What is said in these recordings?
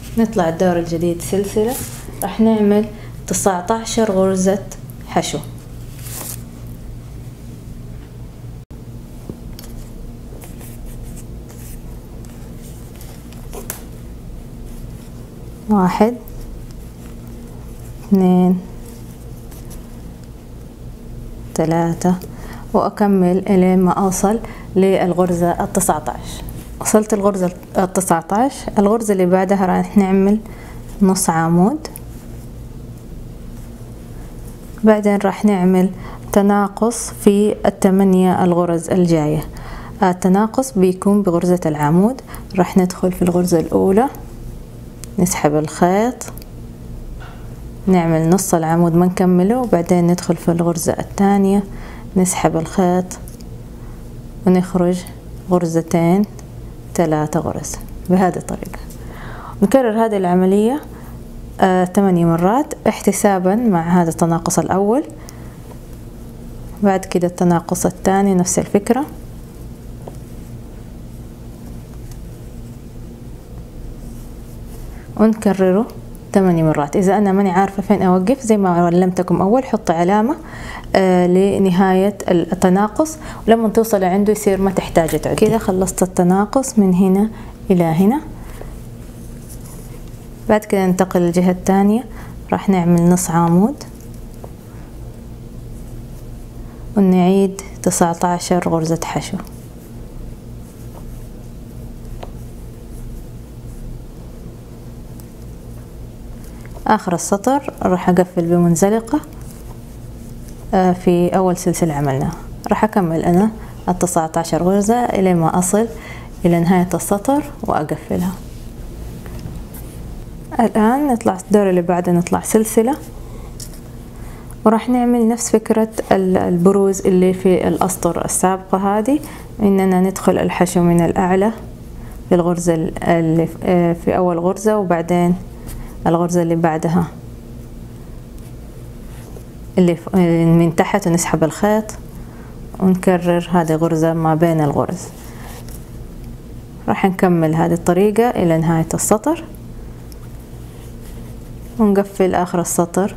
نطلع الدور الجديد سلسلة، راح نعمل 19 غرزة حشو. واحد، اثنين، ثلاثة، وأكمل إلين ما أوصل للغرزة 19. وصلت الغرزة 19. الغرزة اللي بعدها راح نعمل نص عمود، بعدين راح نعمل تناقص في 8 الغرز الجاية. التناقص بيكون بغرزة العمود. راح ندخل في الغرزة الأولى، نسحب الخيط، نعمل نص العمود ما نكمله، وبعدين ندخل في الغرزة الثانية، نسحب الخيط ونخرج غرزتين 3 غرز بهذه الطريقة. نكرر هذه العملية 8 مرات احتسابا مع هذا التناقص الأول. بعد كده التناقص الثاني نفس الفكرة، ونكرره 8 مرات. إذا أنا ماني عارفة فين أوقف زي ما علمتكم أول، حط علامة لنهاية التناقص، ولما توصل عنده يصير ما تحتاج تعد. كده خلصت التناقص من هنا إلى هنا. بعد كده ننتقل للجهة الثانية، راح نعمل نص عمود ونعيد 19 غرزة حشو. آخر السطر راح أقفل بمنزلقة في أول سلسلة عملناها. راح أكمل أنا 19 غرزة إلى ما أصل إلى نهاية السطر وأقفلها. الآن نطلع الدور اللي بعده، نطلع سلسلة، وراح نعمل نفس فكرة البروز اللي في الأسطر السابقة هذه، إننا ندخل الحشو من الأعلى في الغرزة اللي في أول غرزة، وبعدين الغرزة اللي بعدها اللي من تحت، ونسحب الخيط ونكرر هذه غرزة ما بين الغرز. راح نكمل هذه الطريقة إلى نهاية السطر، ونقفل آخر السطر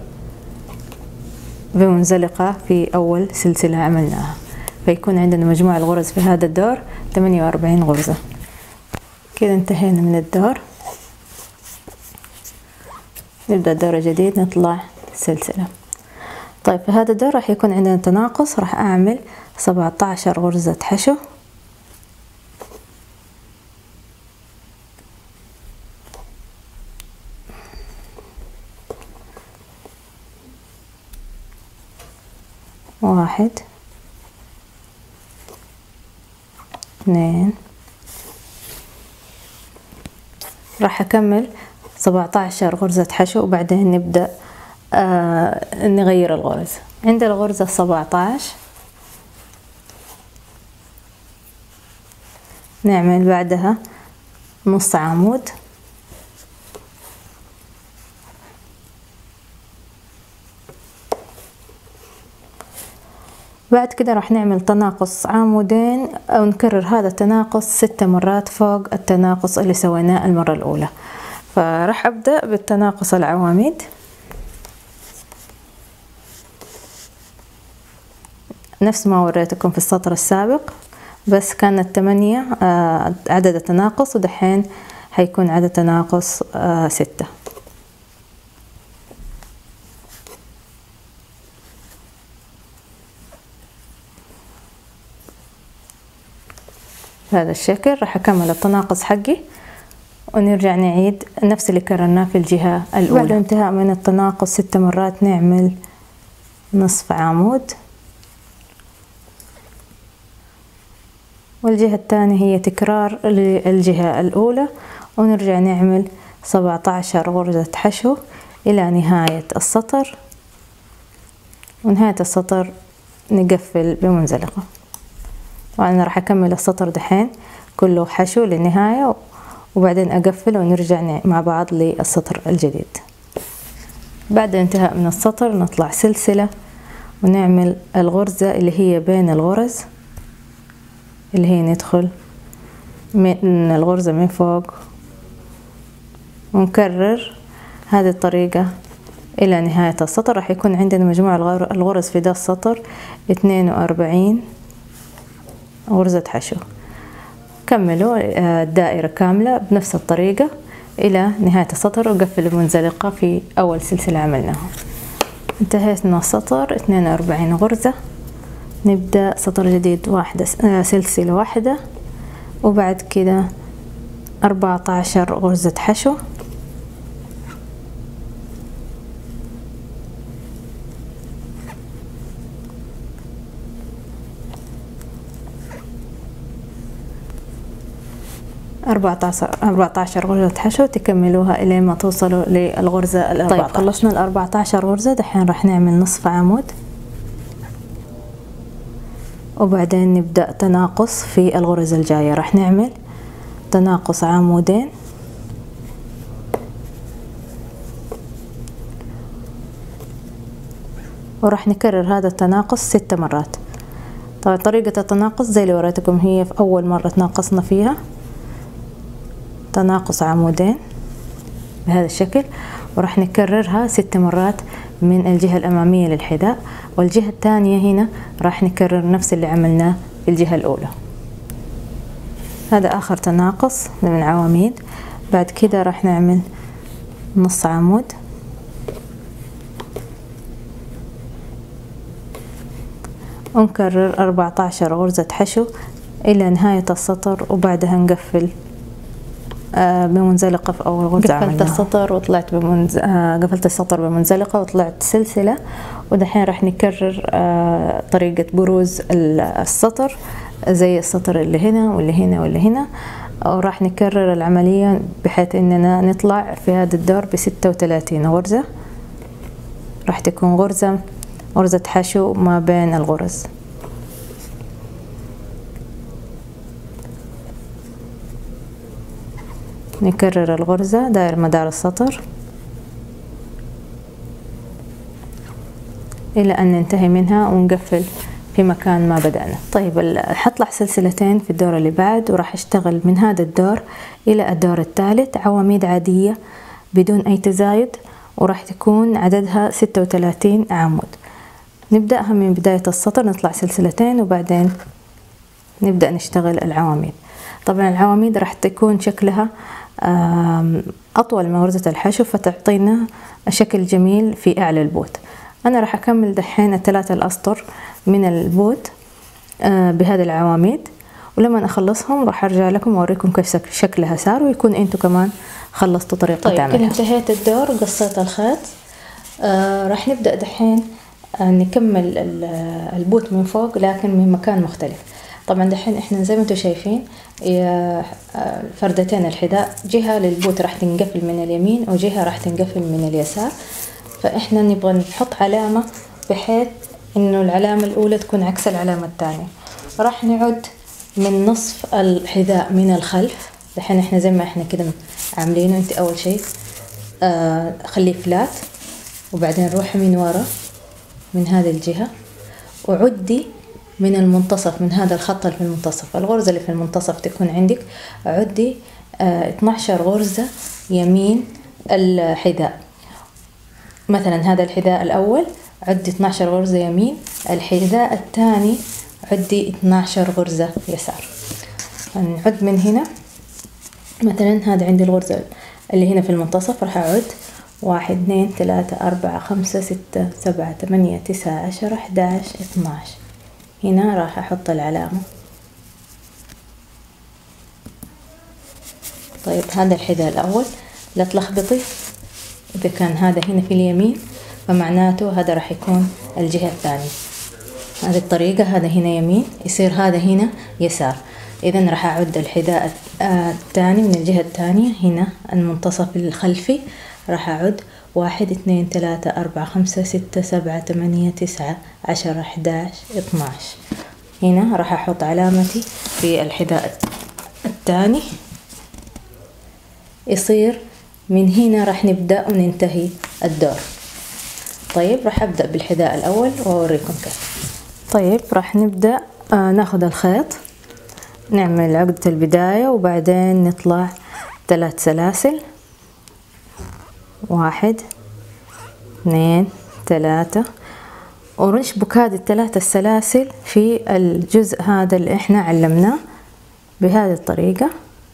بمنزلقة في أول سلسلة عملناها، فيكون عندنا مجموع الغرز في هذا الدور 48 غرزة. كده انتهينا من الدور. نبدأ دور جديد، نطلع سلسلة. طيب في هذا الدور راح يكون عندنا تناقص، راح أعمل 17 غرزة حشو، واحد، اثنين، راح أكمل 17 غرزة حشو، وبعدين نبدأ نغير الغرز. عند الغرزة 17 نعمل بعدها نص عمود، بعد كده راح نعمل تناقص عمودين، أو نكرر هذا التناقص 6 مرات فوق التناقص اللي سويناه المرة الأولى. فراح أبدأ بالتناقص العواميد، نفس ما وريتكم في السطر السابق، بس كانت 8 عدد التناقص، ودحين هيكون عدد تناقص 6. بهذا الشكل راح أكمل التناقص حقي، ونرجع نعيد نفس اللي كررناه في الجهة الأولى. بعد انتهاء من التناقص 6 مرات نعمل نصف عمود، والجهة الثانية هي تكرار للجهة الأولى، ونرجع نعمل 17 غرزة حشو إلى نهاية السطر، ونهاية السطر نقفل بمنزلقة. وأنا راح أكمل السطر دحين كله حشو للنهاية، وبعدين أقفل ونرجع مع بعض للسطر الجديد. بعد الانتهاء من السطر نطلع سلسلة، ونعمل الغرزة اللي هي بين الغرز، اللي هي ندخل من الغرزة من فوق ونكرر هذه الطريقة إلى نهاية السطر. راح يكون عندنا مجموع الغرز في ده السطر 42 غرزة حشو. كملوا الدائرة كاملة بنفس الطريقة إلى نهاية السطر، وقفل المنزلقة في أول سلسلة عملناها. انتهيت من السطر 42 غرزة. نبدأ سطر جديد واحدة، سلسلة واحدة، وبعد كده 14 غرزة حشو. أربعة عشر غرزة حشو تكملوها إلى ما توصلوا للغرزة ال14. طيب خلصنا ال14 غرزة. دحين راح نعمل نصف عمود، وبعدين نبدأ تناقص في الغرز الجاية. راح نعمل تناقص عمودين، وراح نكرر هذا التناقص 6 مرات. طبعا طريقة التناقص زي اللي وريتكم هي في أول مرة تناقصنا فيها، تناقص عمودين بهذا الشكل، وراح نكررها 6 مرات من الجهة الأمامية للحذاء، والجهة الثانية هنا راح نكرر نفس اللي عملناه في الجهة الأولى. هذا آخر تناقص من العواميد. بعد كده راح نعمل نص عمود، ونكرر 14 غرزة حشو إلى نهاية السطر، وبعدها نقفل بمنزلقة في أول غرزة. قفلت السطر وطلعت قفلت السطر بمنزلقة وطلعت سلسلة. ودحين راح نكرر طريقة بروز السطر زي السطر اللي هنا واللي هنا واللي هنا، وراح نكرر العملية بحيث إننا نطلع في هذا الدور ب36 غرزة. راح تكون غرزة حشو ما بين الغرز. نكرر الغرزة داير مدار السطر إلى أن ننتهي منها ونقفل في مكان ما بدأنا. طيب حطلع سلسلتين في الدور اللي بعد، وراح اشتغل من هذا الدور إلى الدور الثالث عواميد عادية بدون أي تزايد، وراح تكون عددها 36 عمود. نبدأها من بداية السطر، نطلع سلسلتين وبعدين نبدأ نشتغل العواميد. طبعا العواميد راح تكون شكلها أطول من غرزة الحشو، فتعطينا شكل جميل في أعلى البوت. أنا راح أكمل دحين ال3 الأسطر من البوت بهذه العواميد، ولما أخلصهم راح أرجع لكم وأوريكم كيف شكلها صار، ويكون أنتوا كمان خلصتوا طريقة عملها. طيب كده انتهيت الدور، قصيت الخيط. راح نبدأ دحين نكمل البوت من فوق لكن من مكان مختلف. طبعا دحين احنا زي ما انتم شايفين فردتين الحذاء، جهة للبوت راح تنقفل من اليمين وجهة راح تنقفل من اليسار، فاحنا نبغى نحط علامة بحيث انه العلامة الاولى تكون عكس العلامة الثانية. راح نعد من نصف الحذاء من الخلف. دحين احنا زي ما احنا كده عاملينه، انت اول شيء خليه فلات، وبعدين روحي من ورا من هذه الجهة وعدي من المنتصف، من هذا الخط اللي في المنتصف، الغرزة اللي في المنتصف تكون عندك، عدي 12 غرزة يمين الحذاء. مثلا هذا الحذاء الأول عدي 12 غرزة يمين، الحذاء الثاني عدي 12 غرزة يسار. نعد من هنا، مثلا هذا عندي الغرزة اللي هنا في المنتصف، راح أعد 1 2 3 4 5 6 7 8 9 10 11 12. هنا راح أحط العلامة. طيب هذا الحذاء الأول، لا تلخبطي، إذا كان هذا هنا في اليمين فمعناته هذا راح يكون الجهة الثانية. هذه الطريقة، هذا هنا يمين يصير هذا هنا يسار. إذا راح أعد الحذاء الثاني من الجهة الثانية، هنا المنتصف الخلفي راح أعد 1 2 3 4 5 6 7 8 9 10 11 12. هنا راح أحط علامتي في الحذاء الثاني، يصير من هنا راح نبدأ وننتهي الدور. طيب راح أبدأ بالحذاء الأول وأوريكم كيف. طيب راح نبدأ ناخذ الخيط، نعمل عقدة البداية وبعدين نطلع 3 سلاسل 1 2 3 ونشبك هذه ال3 السلاسل في الجزء هذا اللي احنا علمناه بهذه الطريقة.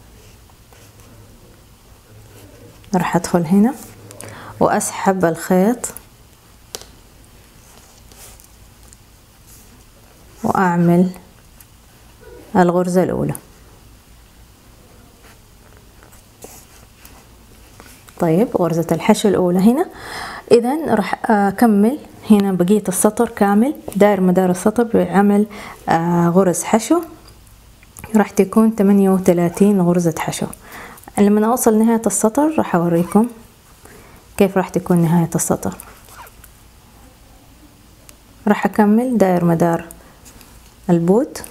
راح ادخل هنا واسحب الخيط واعمل الغرزة الاولى. طيب غرزة الحشو الاولى هنا. اذا راح اكمل هنا بقية السطر كامل داير مدار السطر بعمل غرز حشو، راح تكون 38 غرزة حشو. لما اوصل نهاية السطر راح اوريكم كيف راح تكون نهاية السطر. راح اكمل داير مدار البوت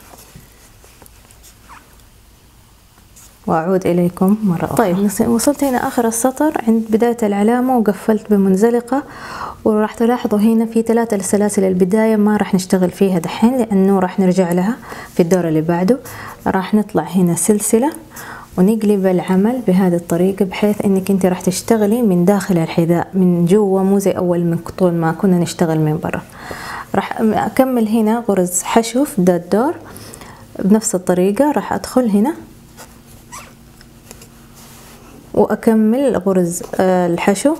واعود اليكم مرة اخرى. طيب وصلت هنا اخر السطر عند بداية العلامة وقفلت بمنزلقة، وراح تلاحظوا هنا في 3 سلاسل البداية ما راح نشتغل فيها دحين لانه راح نرجع لها في الدور اللي بعده. راح نطلع هنا سلسلة ونقلب العمل بهذه الطريقة بحيث انك انت راح تشتغلي من داخل الحذاء من جوا، مو زي اول من طول ما كنا نشتغل من برا. راح اكمل هنا غرز حشو في ده الدور بنفس الطريقة. راح ادخل هنا واكمل غرز الحشو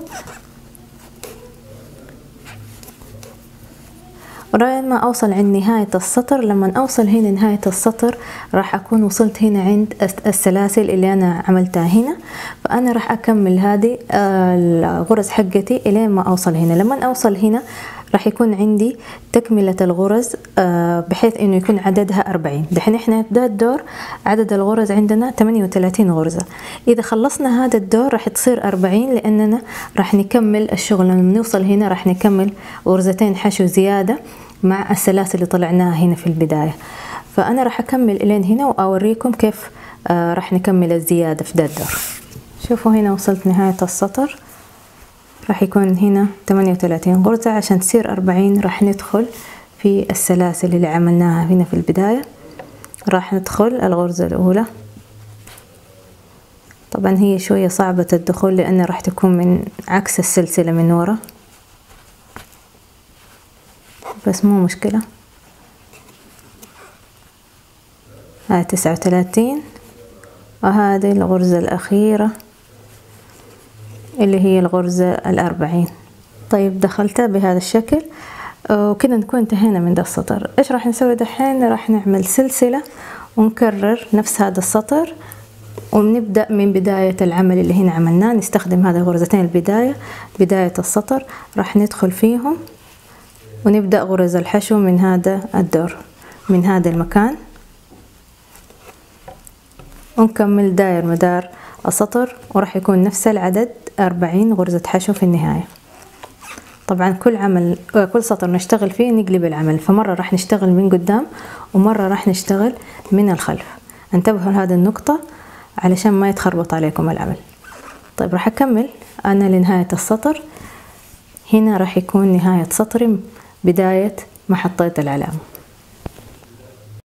لغاية ما اوصل عند نهاية السطر. لما اوصل هنا نهاية السطر راح اكون وصلت هنا عند السلاسل اللي انا عملتها هنا، فانا راح اكمل هذه الغرز حقتي الين ما اوصل هنا. لما اوصل هنا راح يكون عندي تكملة الغرز بحيث انه يكون عددها 40. دحين احنا ده الدور عدد الغرز عندنا 38 غرزة. اذا خلصنا هذا الدور راح تصير 40 لاننا راح نكمل الشغل. لما نوصل هنا راح نكمل غرزتين حشو زيادة مع السلاسل اللي طلعناها هنا في البداية. فانا راح اكمل الين هنا واوريكم كيف راح نكمل الزيادة في ده الدور. شوفوا هنا وصلت نهاية السطر، راح يكون هنا 38 غرزة. عشان تصير 40 راح ندخل في السلاسل اللي عملناها هنا في البداية. راح ندخل الغرزة الأولى. طبعا هي شوية صعبة الدخول لأنها راح تكون من عكس السلسلة من ورا، بس مو مشكلة. هاي 39 وهذه الغرزة الأخيرة اللي هي الغرزة 40. طيب دخلتها بهذا الشكل وكذا نكون انتهينا من ده السطر. ايش راح نسوي دحين؟ راح نعمل سلسلة ونكرر نفس هذا السطر ونبدأ من بداية العمل اللي هنا عملناه. نستخدم هذه الغرزتين البداية بداية السطر، راح ندخل فيهم ونبدأ غرز الحشو من هذا الدور من هذا المكان ونكمل داير مدار السطر، وراح يكون نفس العدد 40 غرزة حشو في النهاية. طبعا كل سطر نشتغل فيه نقلب العمل، فمرة راح نشتغل من قدام ومرة راح نشتغل من الخلف. انتبهوا لهذه النقطة علشان ما يتخربط عليكم العمل. طيب راح اكمل انا لنهاية السطر. هنا راح يكون نهاية سطري بداية ما حطيت العلامة.